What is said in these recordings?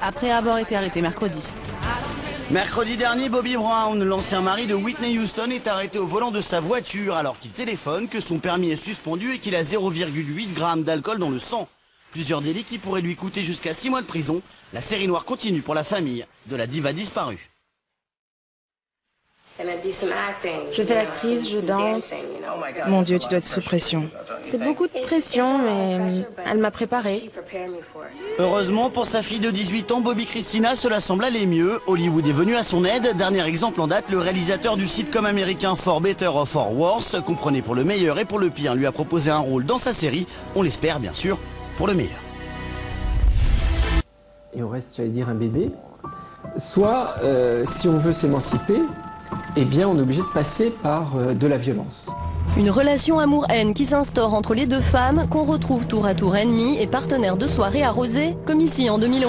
après avoir été arrêté mercredi. Mercredi dernier, Bobby Brown, l'ancien mari de Whitney Houston, est arrêté au volant de sa voiture alors qu'il téléphone, que son permis est suspendu et qu'il a 0,8 g d'alcool dans le sang. Plusieurs délits qui pourraient lui coûter jusqu'à 6 mois de prison. La série noire continue pour la famille de la diva disparue. Je fais l'actrice, je danse. Mon Dieu, tu dois être sous pression. C'est beaucoup de pression, mais elle m'a préparée. Heureusement pour sa fille de 18 ans, Bobby Christina, cela semble aller mieux. Hollywood est venu à son aide. Dernier exemple en date, le réalisateur du sitcom américain For Better or For Worse, comprenez pour le meilleur et pour le pire, lui a proposé un rôle dans sa série. On l'espère bien sûr pour le meilleur. Et on reste, j'allais dire, un bébé. Soit, si on veut s'émanciper, eh bien on est obligé de passer par de la violence. Une relation amour-haine qui s'instaure entre les deux femmes qu'on retrouve tour à tour ennemies et partenaires de soirées arrosées, comme ici en 2011.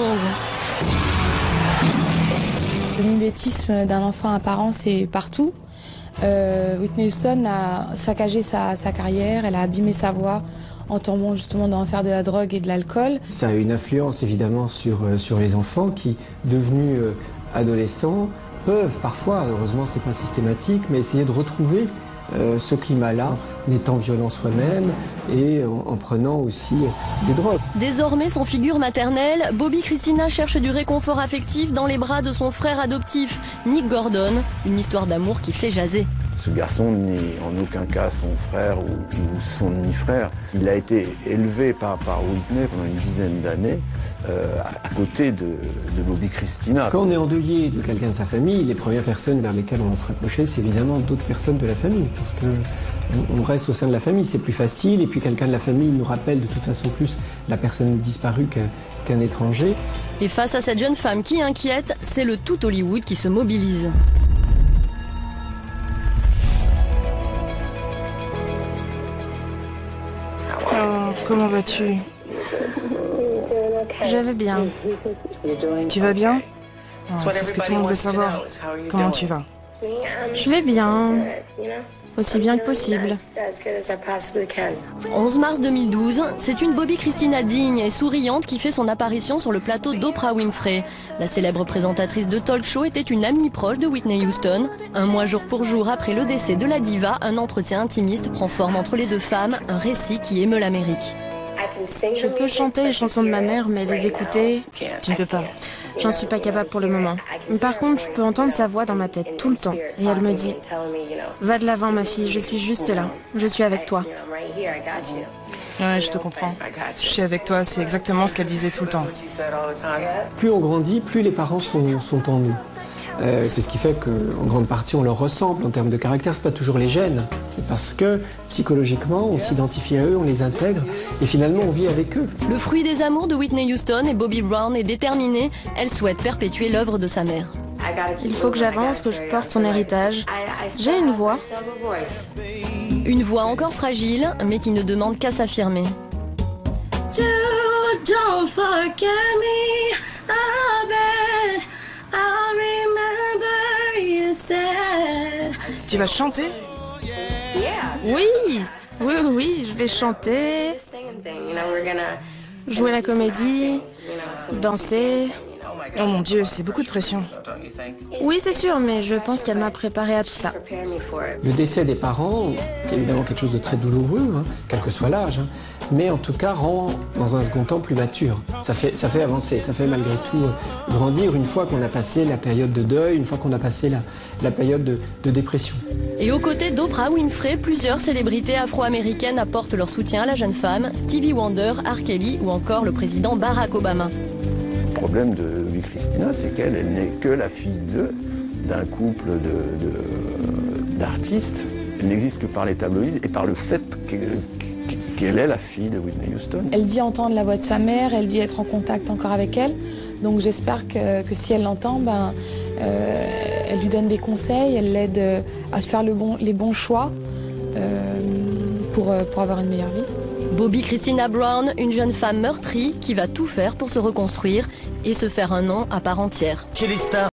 Le mimétisme d'un enfant apparent, c'est partout. Whitney Houston a saccagé sa carrière, elle a abîmé sa voix en tombant justement dans l'enfer de la drogue et de l'alcool. Ça a une influence évidemment sur les enfants qui, devenus adolescents, peuvent parfois, heureusement c'est pas systématique, mais essayer de retrouver ce climat-là, en étant violent soi-même et en prenant aussi des drogues. Désormais sans figure maternelle, Bobby Christina cherche du réconfort affectif dans les bras de son frère adoptif, Nick Gordon, une histoire d'amour qui fait jaser. Ce garçon n'est en aucun cas son frère ou son demi-frère. Il a été élevé par Whitney pendant une dizaine d'années à côté de Bobby Christina. Quand on est endeuillé de quelqu'un de sa famille, les premières personnes vers lesquelles on va se rapprocher, c'est évidemment d'autres personnes de la famille. Parce qu'on reste au sein de la famille, c'est plus facile. Et puis quelqu'un de la famille nous rappelle de toute façon plus la personne disparue qu'un étranger. Et face à cette jeune femme qui inquiète, c'est le tout Hollywood qui se mobilise. Oh, comment vas-tu? Je vais bien. Tu vas bien? Oh, c'est ce que tout le monde veut savoir. Comment tu vas? Je vais bien. Aussi bien que possible. 11 mars 2012, c'est une Bobby Christina digne et souriante qui fait son apparition sur le plateau d'Oprah Winfrey. La célèbre présentatrice de talk show était une amie proche de Whitney Houston. Un mois jour pour jour après le décès de la diva, un entretien intimiste prend forme entre les deux femmes, un récit qui émeut l'Amérique. Je peux chanter les chansons de ma mère, mais les écouter, Tu ne peux pas. j'en suis pas capable pour le moment. Mais par contre, je peux entendre sa voix dans ma tête tout le temps. Et elle me dit « Va de l'avant, ma fille, je suis juste là. Je suis avec toi. » Ouais, je te comprends. Je suis avec toi, c'est exactement ce qu'elle disait tout le temps. Plus on grandit, plus les parents sont en nous. C'est ce qui fait qu'en grande partie on leur ressemble en termes de caractère. C'est pas toujours les gènes, c'est parce que psychologiquement on s'identifie à eux, on les intègre et finalement on vit avec eux. Le fruit des amours de Whitney Houston et Bobby Brown est déterminé. Elle souhaite perpétuer l'œuvre de sa mère. Il faut que j'avance, que je porte son héritage. J'ai une voix. Une voix encore fragile, mais qui ne demande qu'à s'affirmer. Don't forget me, I bet I remember you said. Tu vas chanter? Oui, je vais chanter, jouer la comédie, danser. Oh mon Dieu, c'est beaucoup de pression. Oui, c'est sûr, mais je pense qu'elle m'a préparé à tout ça. Le décès des parents, qui est évidemment quelque chose de très douloureux, quel que soit l'âge, mais en tout cas rend dans un second temps plus mature. Ça fait avancer, ça fait malgré tout grandir une fois qu'on a passé la période de deuil, une fois qu'on a passé la période de dépression. Et aux côtés d'Oprah Winfrey, plusieurs célébrités afro-américaines apportent leur soutien à la jeune femme, Stevie Wonder, R. Kelly ou encore le président Barack Obama. Le problème de Bobby Christina, c'est qu'elle n'est que la fille d'un couple d'artistes. Elle n'existe que par les tabloïds et par le fait qu'elle est la fille de Whitney Houston. Elle dit entendre la voix de sa mère, elle dit être en contact encore avec elle. Donc j'espère que si elle l'entend, elle lui donne des conseils, elle l'aide à faire les bons choix pour avoir une meilleure vie. Bobby Christina Brown, une jeune femme meurtrie qui va tout faire pour se reconstruire et se faire un nom à part entière. Chez les stars.